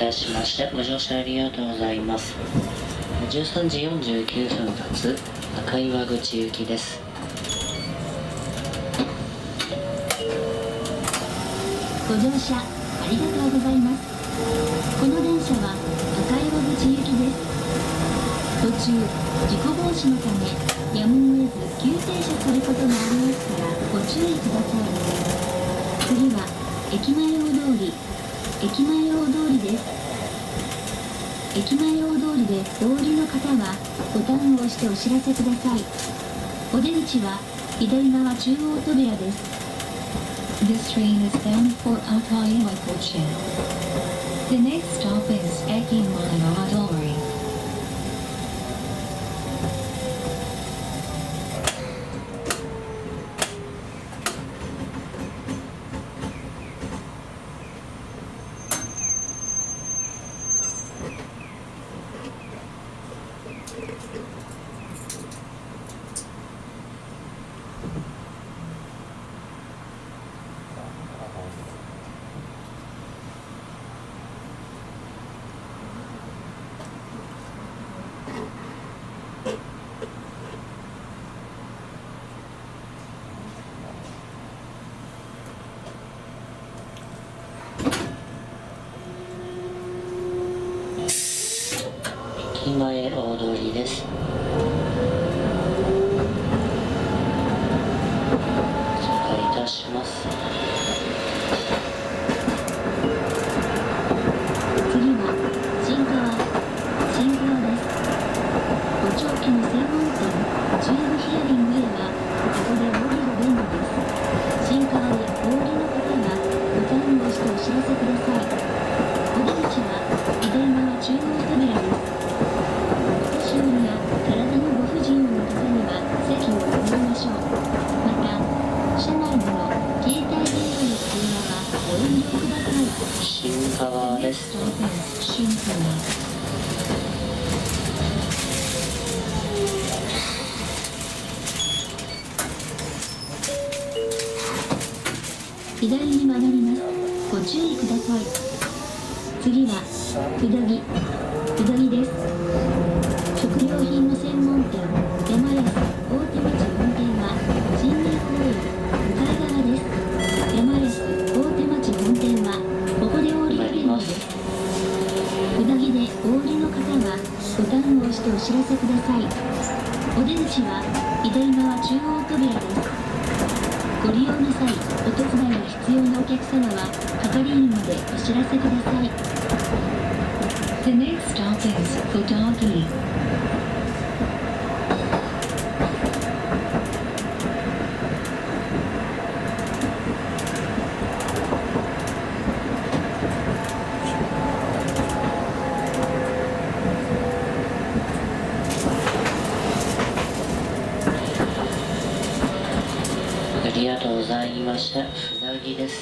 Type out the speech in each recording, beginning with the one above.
たしましてご乗車ありがとうございます。13時49分発赤岩口行きです。 ご乗車ありがとうございます。この電車は赤岩口行きです。途中事故防止のためやむを得ず急停車することがありますからご注意ください。次は駅前大通りです。駅前大通りでお降りの方はボタンを押してお知らせください。お出口は左側中央扉です。This train is bound for Akaiwa Kochi. The next stop is Ekimae Odori. 駅前大通りです。再開いたします。 次は新川です。補聴器の専門店チューブヒアリングへはここで降りが便利です。新川でお降りの方はボタンを押してお知らせください。お出口は左側中央扉です。お年寄りや体のご不自由の方には席を譲りましょう。また車内での携帯電話の通話はご遠慮ください。 新川です。 新川左に曲がります。ご注意ください。次はうどぎです。食料品の専門店山安大手町本店は新名公園向かい側です。山安大手町本店はここで降りが便利です。うどぎでお降りの方はボタンを押してお知らせください。お出口は左側中央扉です。ご利用の際、お手伝いが必要なお客様は係員までお知らせください。The next stop is Fudagi. ありがとうございました。船木です。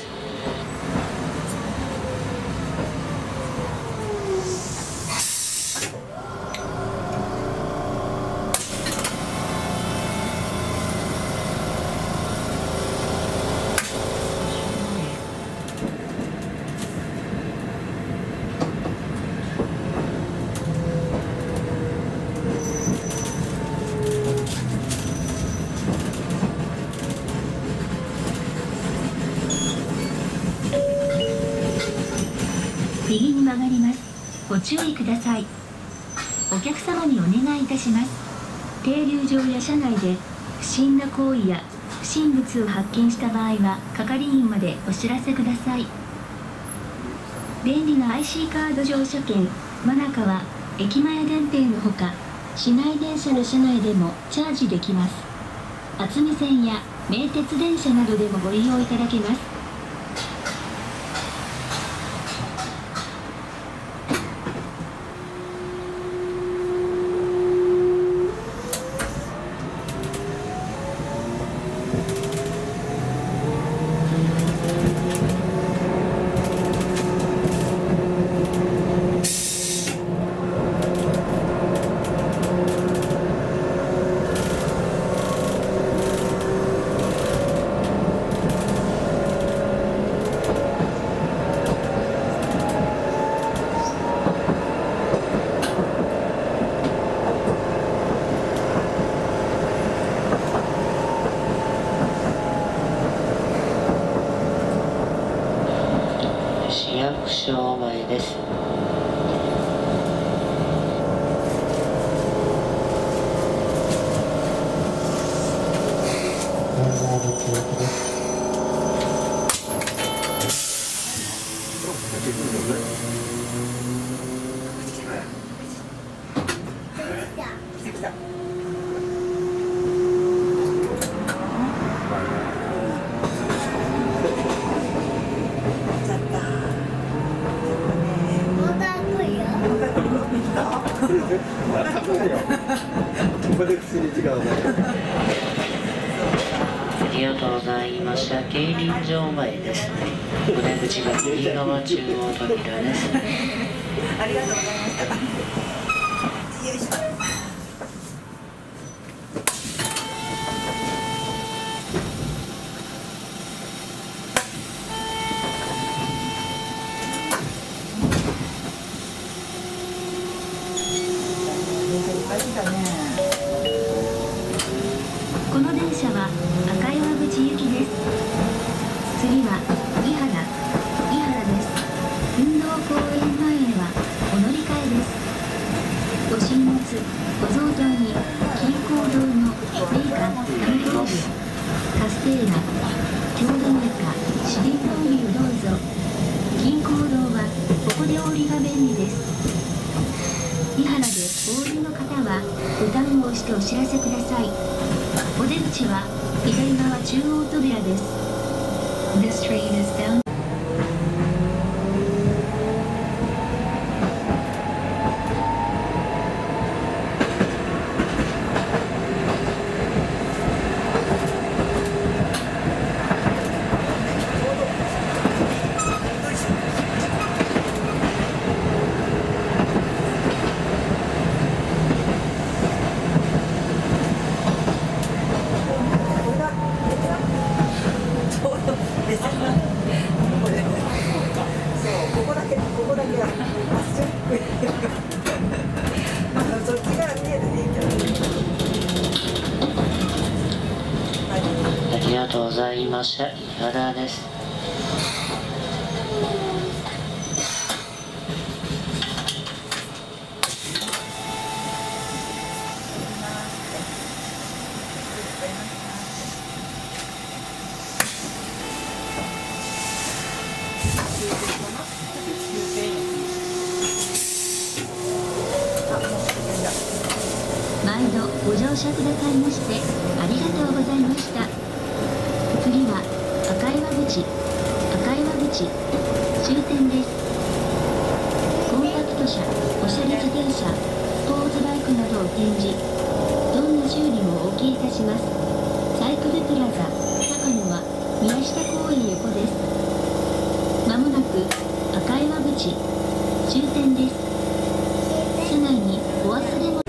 右に曲がります。ご注意ください。お客様にお願いいたします。停留場や車内で不審な行為や不審物を発見した場合は係員までお知らせください。便利な IC カード乗車券マナカは駅前電停のほか市内電車の車内でもチャージできます。厚見線や名鉄電車などでもご利用いただけます。 た。 ここで口に違うね。 ありがとうございました。競輪場前ですね。お出口が右側中央扉です。 ありがとうございました。よいしょ。 この電車は赤岩口行きです。次は伊原です。運動公園前へはお乗り換えです。ご神物ご増上に金光堂の霊感観光部カステーラ郷土メーカー四輪風流どうぞ。金光堂はここでお降りが便利です。伊原でお降りの方はボタンを押してお知らせください。お出口は左側中央扉です。This train is down. ありがとうございました。伊原です。 毎度ご乗車くださいましてありがとうございました。次は赤岩口終点です。コンパクト車、おしゃれ自転車、スポーツバイクなどを展示、どんな修理もお受けいたします。サイクルプラザ高野は宮下公園横です。まもなく赤岩口終点です。車内にお忘れ物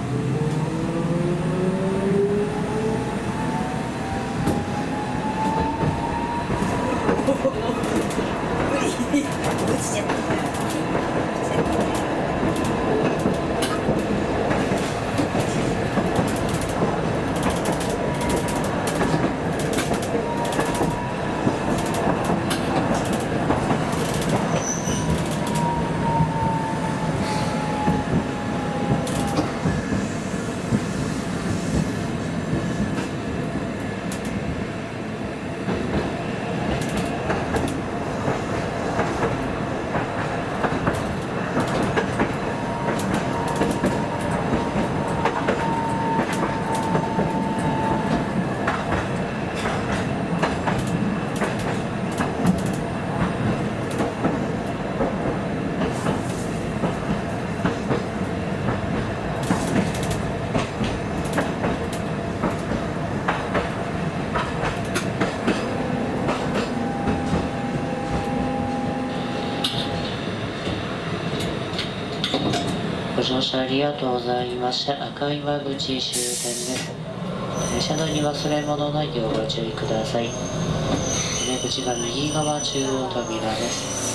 ご乗車ありがとうございました。赤岩口終点です。車内に忘れ物ないようご注意ください。出口が右側中央扉です。